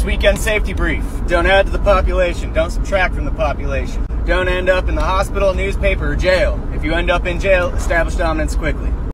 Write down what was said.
This weekend safety brief. Don't add to the population. Don't subtract from the population. Don't end up in the hospital, newspaper, or jail. If you end up in jail, establish dominance quickly.